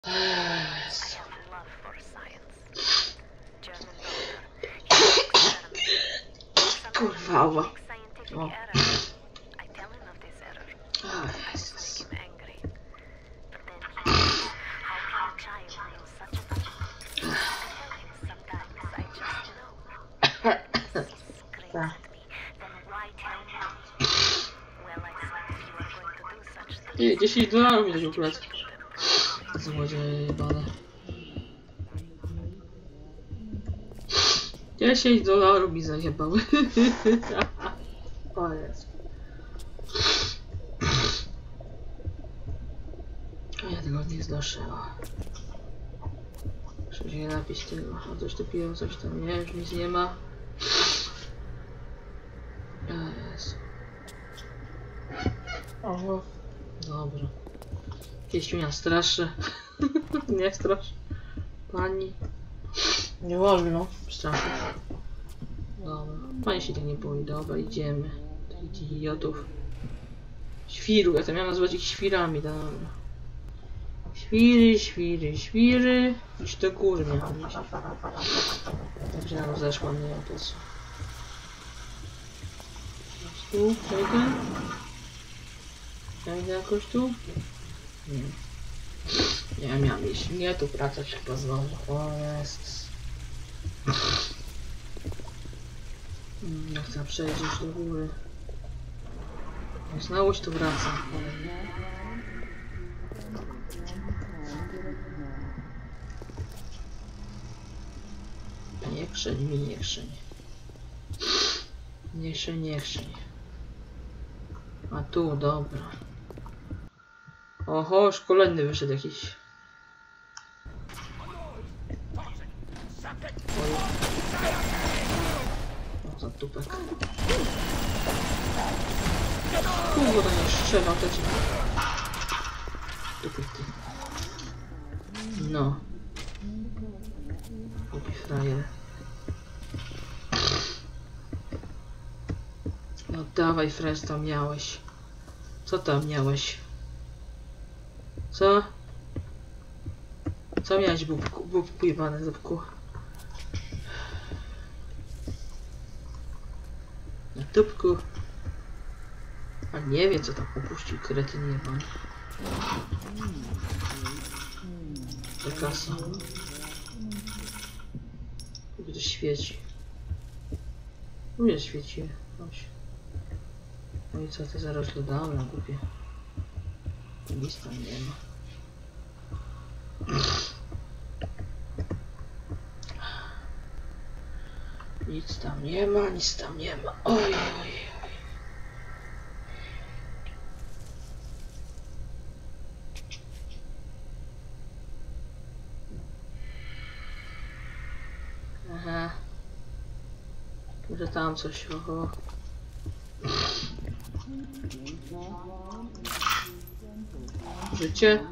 Kurwa, o. Jezus. Nie, $10 mi dać akurat. Złodzieje jebane. $10 mi zajebały. O Jezu. Ja tego nie znoszę. Muszę się napić tego. A coś tu piją, coś tam nie, już nic nie ma. Jezu. Oho. Dobra. Pieściunia straszy. Nie strasz. Pani. Nie wolno straszyć. Dobra. Pani się tak nie boi. Dobra, idziemy. Tych idiotów. Świru. Ja to miałem nazywać ich świrami. Dobra. Świry, świry, świry. Już do góry miałem iść. Dobrze, ja zeszłam, nie wiem po co. Tu, przejdę. Ja idę jakoś tu? Nie. Ja miałem iść. Nie, tu wracać chyba znowu. O Jezus. Ja chcę przejść już do góry. Znowu się tu wracam. Nie krzeń mi, nie krzeń. Nie krzeń, nie krzeń. A tu, dobra. Oho, już kolejny wyszedł jakiś. O, za tupek. Kurwa, to nie strzelał, to ci. Tupek ty. No. Głupi frajer. No dawaj, Fres, tam miałeś. Co tam miałeś? Co? Co miałeś, bubku jebane, zupku? Na tubku. A nie wie, co tam upuścił, kretyn jebany. To kasa. Tu to świeci. Tu jest świeci. Chodź. No i co, to zaraz dodałem na głupie. Nic tam nie ma. Nic tam nie ma, nic tam nie ma. Oj, oj, oj. Aha. Może tam coś, oho. Życie?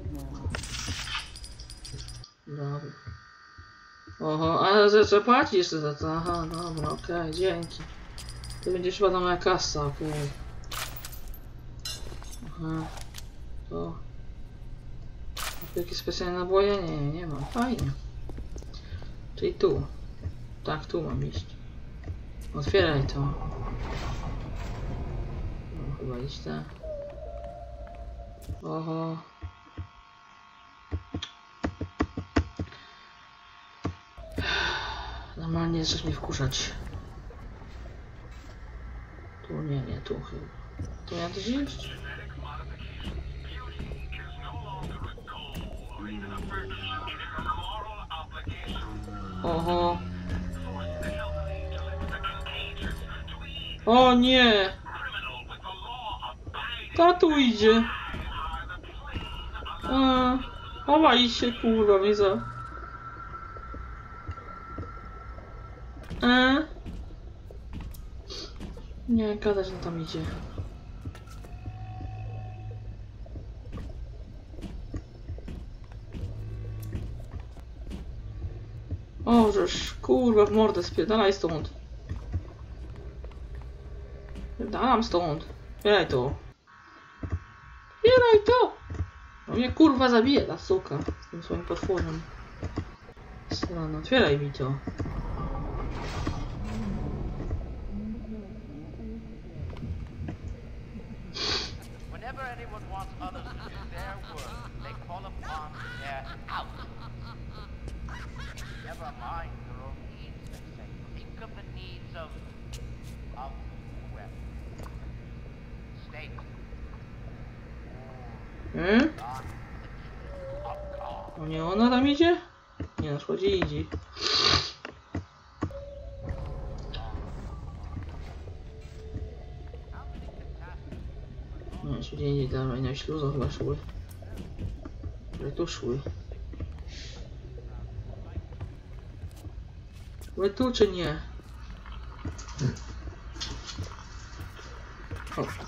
Dobra. Oho, ale zapłacisz jeszcze za to. Aha, dobra, okej, dzięki. To będzie chyba tam moja kasa, okej. Aha. To. Jakieś specjalne naboje? Nie, nie mam. Fajnie. Czyli tu. Tak, tu mam iść. Otwieraj to. No, chyba iść tak. Oho. Normalnie zaczynasz mnie wkurzać. Tu nie, nie, tu chyba. Tu ja też iść? Oho. O nie! Tatu idzie! Chowaj się, kurwa, mi za... Nie, gadać, no tam idzie. O, żeż, kurwa, w mordę spierdalaj stąd. Spierdalam stąd. Bieraj to. Bieraj to! No mnie kurwa zabije ta suka. tym swoim potworem. Strona, otwieraj mi to. Whenever anyone wants others to do their work, they call upon their out. Never mind your own needs, they say. Think of the needs of whoever. State. God. Of God. O nie, ona tam idzie? Nie, na przykład idzie. Nie, czy gdzie indziej dalej, na śluzą chyba szły. Ale tu szły. Wy tu czy nie? O.